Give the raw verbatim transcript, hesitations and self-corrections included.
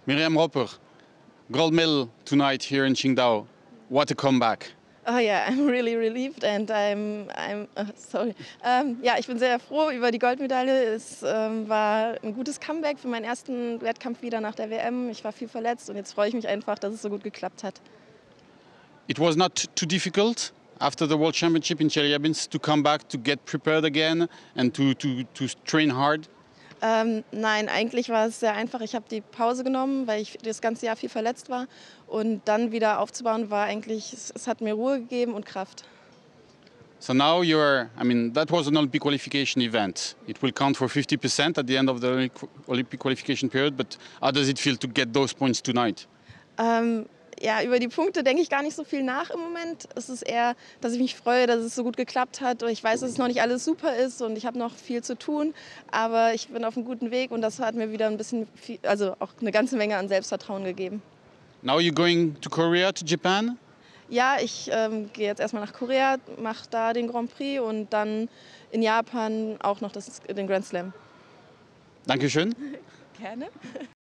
Myriam Roper, gold medal tonight here in Qingdao. What a comeback. Oh yeah, I'm really relieved and I'm, I'm uh, sorry. Ähm, ja, ich bin sehr froh über die Goldmedaille. Es ähm, war ein gutes Comeback für meinen ersten Wettkampf wieder nach der W M. Ich war viel verletzt und jetzt freue ich mich einfach, dass es so gut geklappt hat. It was not too difficult after the World Championship in Chelyabinsk to come back, to get prepared again and to, to, to train hard? Ähm, nein, eigentlich war es sehr einfach. Ich habe die Pause genommen, weil ich das ganze Jahr viel verletzt war. Und dann wieder aufzubauen war eigentlich, es, es hat mir Ruhe gegeben und Kraft. So now you're, I mean, that was an Olympic qualification event. It will count for fifty percent at the end of the Olympic qualification period, but how does it feel to get those points tonight? Ähm, ja, über die Punkte denke ich gar nicht so viel nach im Moment. Es ist eher, dass ich mich freue, dass es so gut geklappt hat. Und ich weiß, dass es noch nicht alles super ist und ich habe noch viel zu tun. Aber ich bin auf einem guten Weg und das hat mir wieder ein bisschen, viel, also auch eine ganze Menge an Selbstvertrauen gegeben. Now you're going to Korea, to Japan? Ja, ich ähm, gehe jetzt erstmal nach Korea, mache da den Grand Prix und dann in Japan auch noch das, den Grand Slam. Dankeschön. Gerne.